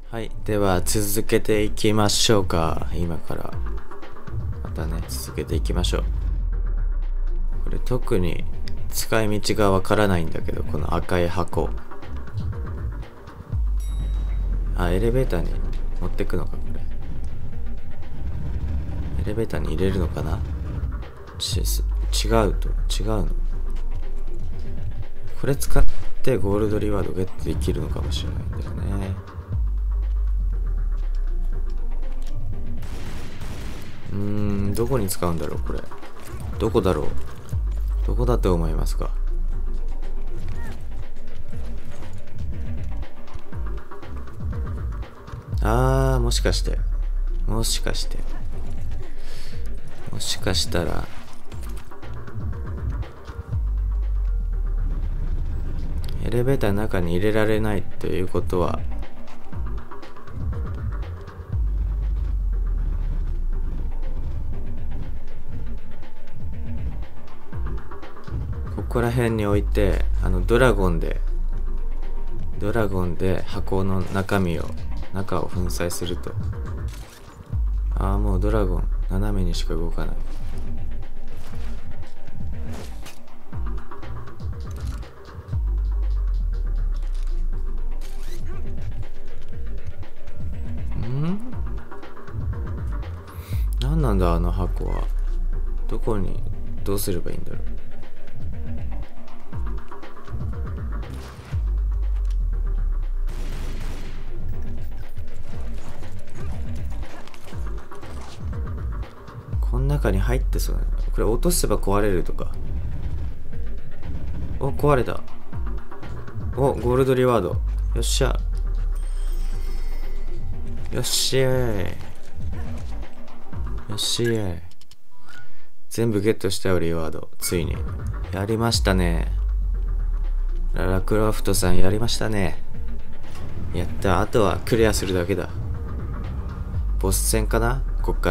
はい、では続けていきましょうか。今からまたね続けていきましょう。これ特に使い道がわからないんだけど、この赤い箱、エレベーターに持ってくのか。これエレベーターに入れるのかな。違うの。これ使ってゴールドリワードゲットできるのかもしれないんだよね。どこに使うんだろう。これどこだろう。どこだと思いますか。もしかしたらエレベーターの中に入れられないということは、ここら辺に置いて、ドラゴンで箱の中を粉砕すると、もうドラゴン斜めにしか動かない。何なんだあの箱は。どこにどうすればいいんだろう。この中に入ってそうなの。これ落とせば壊れるとか。壊れた。ゴールドリワード。よっしゃ。よっしゃい。全部ゲットしたよ、リワード。ついに。やりましたね。ララクロフトさんやりましたね。やった。あとはクリアするだけだ。ボス戦かな、こっから。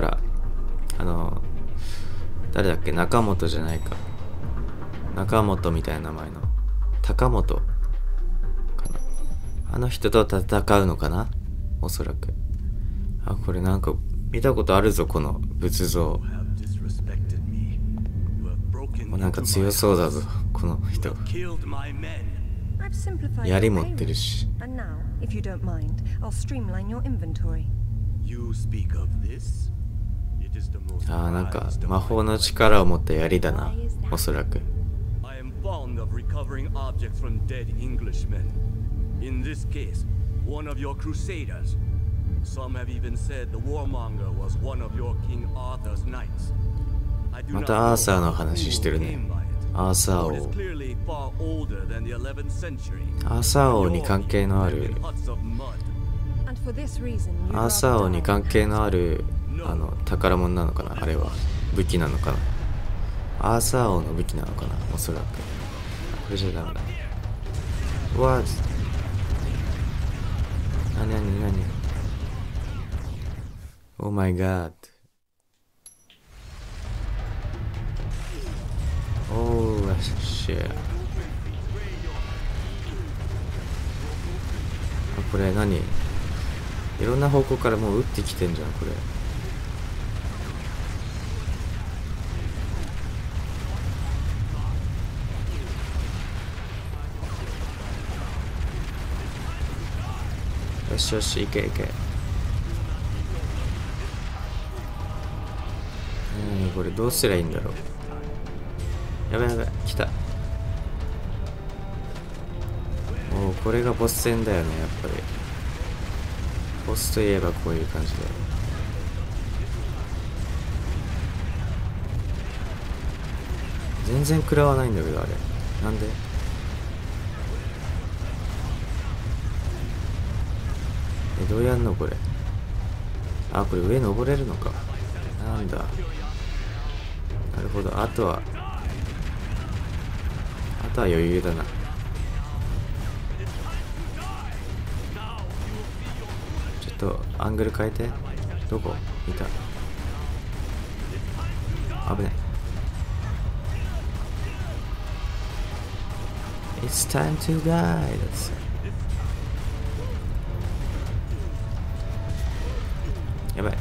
誰だっけ、中本じゃないか。中本みたいな名前の。高本かな。あの人と戦うのかな、おそらく。これなんか見たことあるぞ、この仏像。なんか強そうだぞ、この人。槍持ってるし。なんか魔法の力を持った槍だな、おそらく。またアーサーの話してるね。アーサー王に関係のある宝物なのかな。あれは武器なのかな。アーサー王の武器なのかな、おそらく。これじゃダメだ。何Oh my god。 Oh shit。 これ何、いろんな方向からもう撃ってきてんじゃん、これ。よし、行け。これどうすりゃいいんだろう。やばい、来た。これがボス戦だよね、やっぱり。ボスといえばこういう感じだよ。全然食らわないんだけど、あれなんで。どうやんのこれ。これ上登れるのか。なんだ。なるほど。あとは余裕だな。ちょっとアングル変えて。どこいた。危ない。It's time to die。 やばい。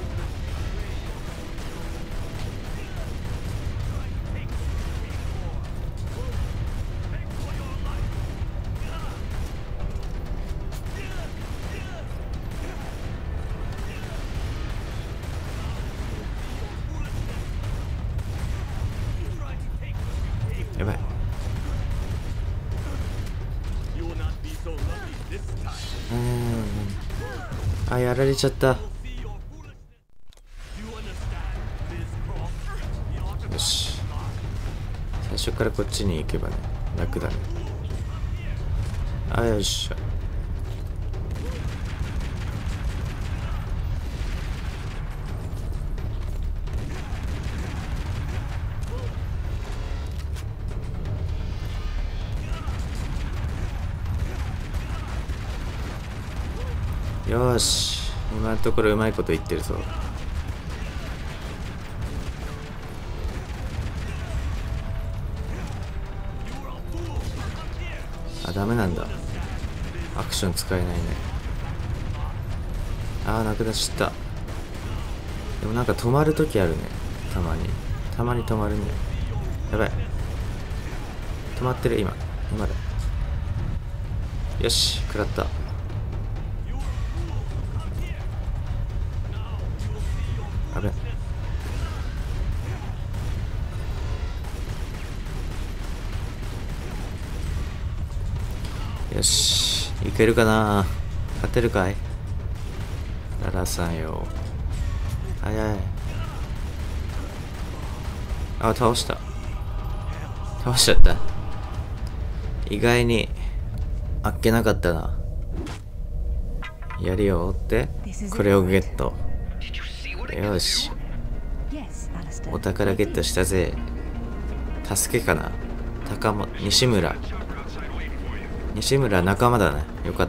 やばい。あ、やられちゃった。よし、最初からこっちに行けばね、楽だね。あ、よっしゃ。よーし、今のところうまいこと言ってるぞ。あ、ダメなんだ。アクション使えないね。あー、なくなっちゃった。でもなんか止まるときあるね。たまに止まるね。やばい、止まってる。今だ。よし、食らった。あべ。よし、いけるかな。勝てるかい、ララさんよ。早い。あ、倒しちゃった。意外にあっけなかったな。やりを追ってこれをゲット。よし、お宝ゲットしたぜ。助けかな。西村仲間だね。よかった。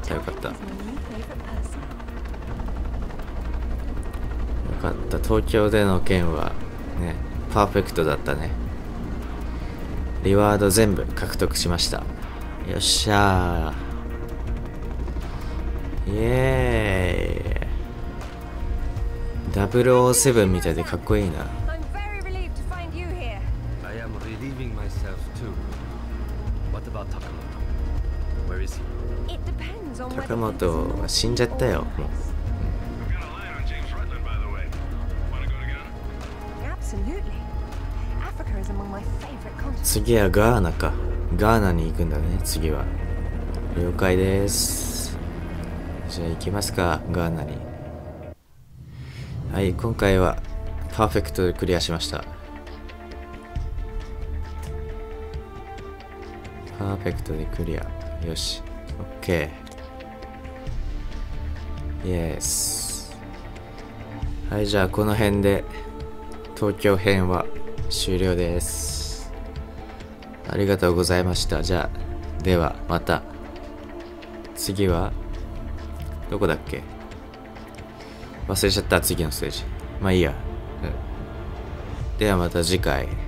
東京での件はね、パーフェクトだったね。リワード全部獲得しました。よっしゃー。イエーイ。007みたいでかっこいいな。高本は死んじゃったよ、もう。次はガーナか。ガーナに行くんだね、次は。了解です。じゃあ行きますか、ガーナに。はい、今回はパーフェクトでクリアしました。パーフェクトでクリア。よし、OK。イエス。はい、じゃあこの辺で東京編は終了です。ありがとうございました。じゃあ、ではまた。次はどこだっけ、忘れちゃった。次のステージ。まあいいや。ではまた次回。